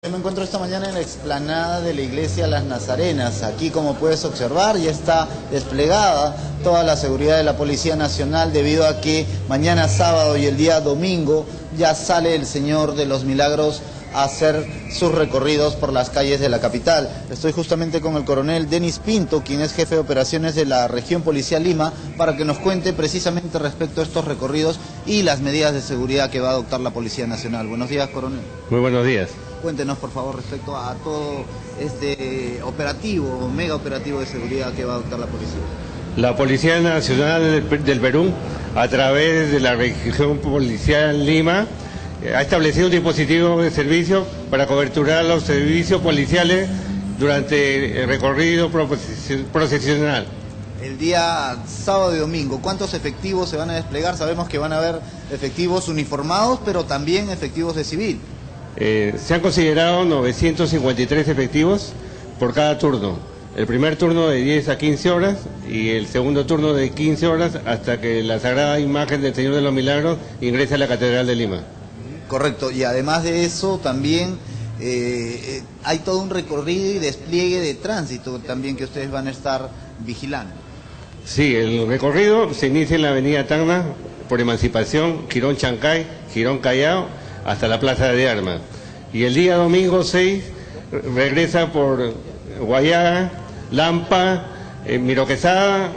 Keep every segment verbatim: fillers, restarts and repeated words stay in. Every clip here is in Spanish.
Yo me encuentro esta mañana en la explanada de la iglesia Las Nazarenas. Aquí, como puedes observar, ya está desplegada toda la seguridad de la Policía Nacional, debido a que mañana sábado y el día domingo ya sale el Señor de los Milagros a hacer sus recorridos por las calles de la capital. Estoy justamente con el coronel Denis Pinto, quien es jefe de operaciones de la región policial Lima, para que nos cuente precisamente respecto a estos recorridos y las medidas de seguridad que va a adoptar la Policía Nacional. Buenos días, coronel. Muy buenos días. Cuéntenos, por favor, respecto a todo este operativo, mega operativo de seguridad que va a adoptar la policía. La Policía Nacional del Perú, a través de la región policial Lima, ha establecido un dispositivo de servicio para coberturar los servicios policiales durante el recorrido procesional. El día sábado y domingo, ¿cuántos efectivos se van a desplegar? Sabemos que van a haber efectivos uniformados, pero también efectivos de civil. Eh, se han considerado novecientos cincuenta y tres efectivos por cada turno. El primer turno de diez a quince horas y el segundo turno de quince horas hasta que la Sagrada Imagen del Señor de los Milagros ingrese a la Catedral de Lima. Correcto, y además de eso también eh, eh, hay todo un recorrido y despliegue de tránsito también que ustedes van a estar vigilando. Sí, el recorrido se inicia en la avenida Tacna por Emancipación, Girón Chancay, Girón Callao, hasta la Plaza de Armas. Y el día domingo seis regresa por Guayaga, Lampa, eh, Miroquesada,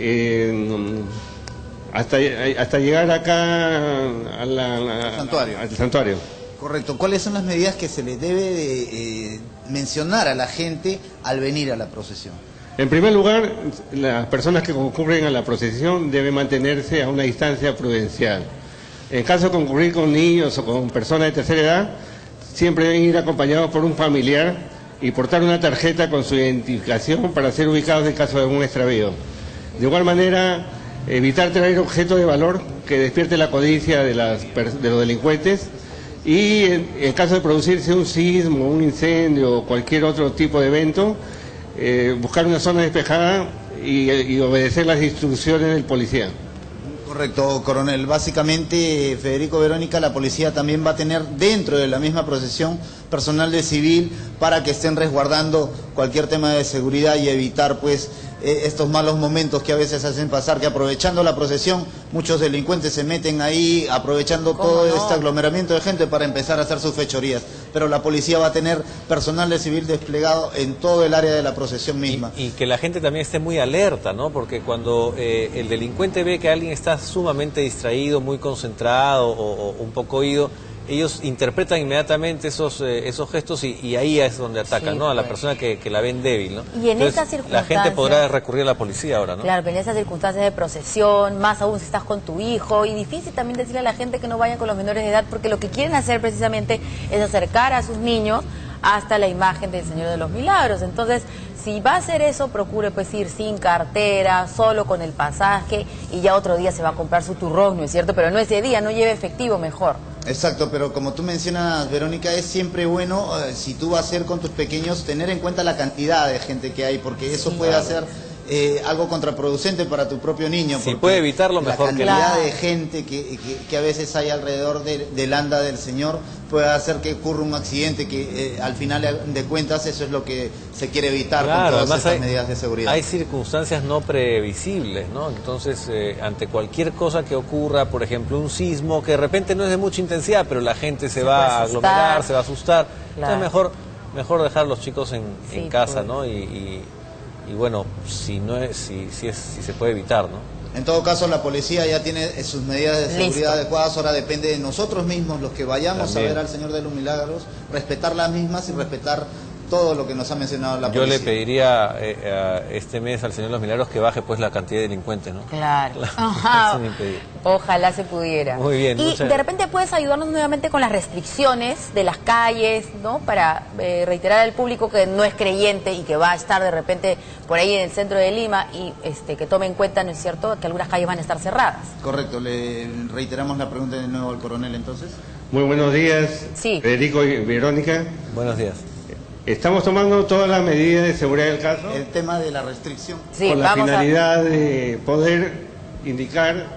eh, hasta, hasta llegar acá a la, a la, santuario. al santuario. Correcto. ¿Cuáles son las medidas que se les debe de, eh, mencionar a la gente al venir a la procesión? En primer lugar, las personas que concurren a la procesión deben mantenerse a una distancia prudencial. En caso de concurrir con niños o con personas de tercera edad, siempre deben ir acompañados por un familiar y portar una tarjeta con su identificación para ser ubicados en caso de un extravío. De igual manera, evitar traer objetos de valor que despierte la codicia de, las, de los delincuentes, y en, en caso de producirse un sismo, un incendio o cualquier otro tipo de evento, eh, buscar una zona despejada y, y obedecer las instrucciones del policía. Correcto, coronel. Básicamente, Federico, Verónica, la policía también va a tener dentro de la misma procesión personal de civil para que estén resguardando cualquier tema de seguridad y evitar pues eh, estos malos momentos que a veces hacen pasar, que aprovechando la procesión muchos delincuentes se meten ahí, aprovechando todo no? este aglomeramiento de gente para empezar a hacer sus fechorías. Pero la policía va a tener personal de civil desplegado en todo el área de la procesión misma. Y, y que la gente también esté muy alerta, ¿no? Porque cuando eh, el delincuente ve que alguien está sumamente distraído, muy concentrado o, o un poco oído, ellos interpretan inmediatamente esos eh, esos gestos y, y ahí es donde atacan, sí, ¿no? A la pues. persona que, que la ven débil, ¿no? Y en Entonces, estas circunstancias... la gente podrá recurrir a la policía ahora, ¿no? Claro, pero en esas circunstancias de procesión, más aún si estás con tu hijo, y difícil también decirle a la gente que no vayan con los menores de edad, porque lo que quieren hacer precisamente es acercar a sus niños hasta la imagen del Señor de los Milagros. Entonces, si va a hacer eso, procure pues ir sin cartera, solo con el pasaje, y ya otro día se va a comprar su turrón, ¿no es cierto? Pero no ese día, no lleve efectivo, mejor. Exacto, pero como tú mencionas, Verónica, es siempre bueno, eh, si tú vas a ir con tus pequeños, tener en cuenta la cantidad de gente que hay, porque eso sí, puede claro. hacer eh, algo contraproducente para tu propio niño. Si puede evitarlo, mejor que la cantidad claro. de gente que, que, que a veces hay alrededor de, del anda del Señor puede hacer que ocurra un accidente que eh, al final de cuentas eso es lo que se quiere evitar claro, con todas estas hay, medidas de seguridad. Hay circunstancias no previsibles, ¿no? Entonces, eh, ante cualquier cosa que ocurra, por ejemplo, un sismo que de repente no es de mucha intensidad, pero la gente se, se va a aglomerar, se va a asustar, claro. Entonces mejor mejor dejar a los chicos en, sí, en casa, pues. ¿no? Y, y, y bueno, si no es, si, si es, si se puede evitar, ¿no? En todo caso, la policía ya tiene sus medidas de seguridad Listo. adecuadas. Ahora depende de nosotros mismos, los que vayamos También. a ver al Señor de los Milagros, respetar las mismas y respetar todo lo que nos ha mencionado la Yo policía. Yo le pediría eh, a este mes al Señor de los Milagros que baje pues la cantidad de delincuentes, ¿no? Claro. Ajá. Ojalá se pudiera. Muy bien. Y muchas... de repente puedes ayudarnos nuevamente con las restricciones de las calles, ¿no? Para eh, reiterar al público que no es creyente y que va a estar de repente por ahí en el centro de Lima y este que tome en cuenta, ¿no es cierto?, que algunas calles van a estar cerradas. Correcto. Le reiteramos la pregunta de nuevo al coronel, entonces. Muy buenos días, sí. Federico y Verónica. Buenos días. Estamos tomando todas las medidas de seguridad del caso. El tema de la restricción. Sí, con la vamos finalidad a... de poder indicar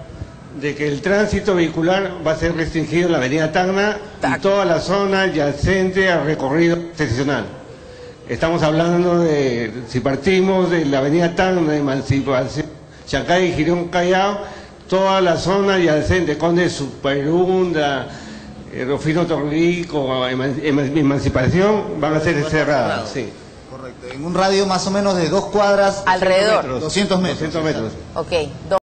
de que el tránsito vehicular va a ser restringido en la avenida Tacna y toda la zona adyacente al recorrido excepcional. Estamos hablando de, si partimos de la avenida Tacna, de Emancipación, Chancay y Girón Callao, toda la zona adyacente, Conde Superunda, eh, Rufino Torrico, Emancipación, van a ser cerradas. Sí. Correcto, en un radio más o menos de dos cuadras. Alrededor. doscientos metros. doscientos metros. Ok.